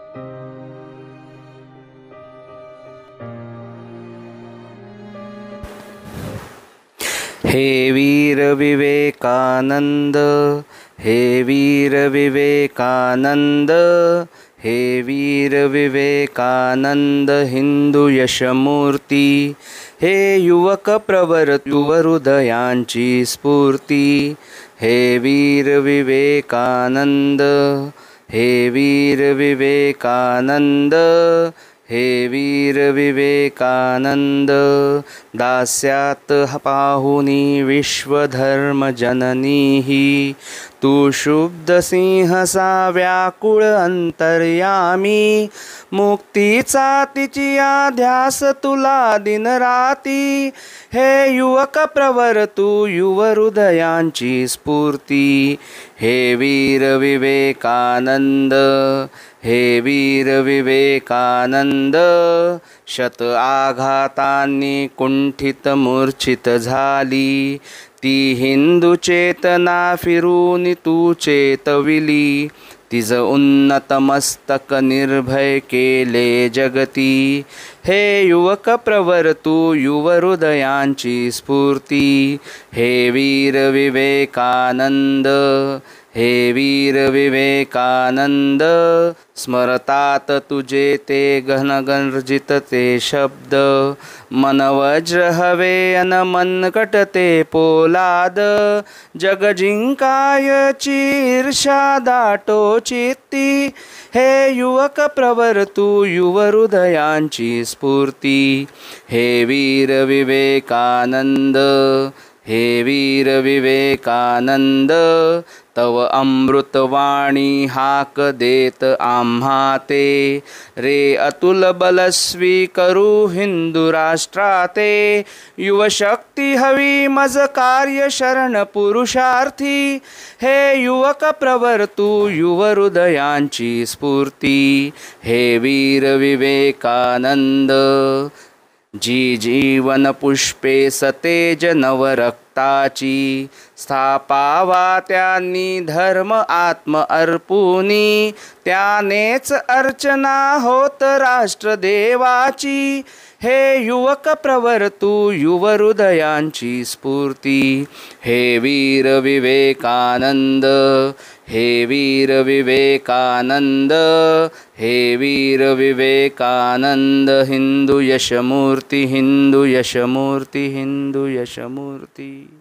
हे वीर विवेकानंद, हे वीर विवेकानंद, हे वीर विवेकानंद हिंदू यशमूर्ती, हे युवक प्रवर युवहृदयांची स्फूर्ती, हे वीर विवेकानंद, हे वीर विवेकानंद, हे वीर विवेकानंद, दास्यात पाहुनी विश्वधर्मजननी ही, तू शुद्ध सिंहसा व्याकुळ अंतर्यामी, मुक्तीचा तिचिया ध्यास तुला दिनराती, हे युवक प्रवर तू युवहृदयांची स्फूर्ती, हे वीर विवेकानंद, हे वीर विवेकानंद, शत आघातांनी कुंठित मूर्छित झाली, ती हिंदू चेतना फिरून तू चेतविली, तिज उन्नत मस्तक निर्भय केले जगती, हे युवक प्रवर तू युवहृदयांची स्फूर्ती, हे वीर विवेकानंद, हे वीर विवेकानंद, स्मरतात तुझे ते घनगर्जित ते शब्द, मन वज्र हवे अन मनकट ते पोलाद, जग जिंकायची ईर्षा दाटो चित्ती, हे युवक प्रवर तू युवहृदयांची स्फूर्ती, हे वीर विवेकानंद, हे वीर विवेकानंद, तव अमृतवाणी हाक देत आम्हा ते, रे अतुल बल स्वीकरू हिंदू राष्ट्राते, युवशक्ती हवी मज कार्य शरण पुरुषार्थी, हे युवक प्रवर तू युवहृदयांची स्फूर्ती, हे वीर विवेकानंद, जी जीवन पुष्पे सतेज नवरक्ताची, स्थापावा त्यांनी धर्म आत्म अर्पुनी, त्यानेच अर्चना होत राष्ट्रदेवाची, हे युवक प्रवर तू युवहृदयांची स्फूर्ती, हे वीर विवेकानंद, हे वीर विवेकानंद, हे वीर विवेकानंद हिंदू यशमूर्ती, हिंदू यशमूर्ती, हिंदू यशमूर्ती.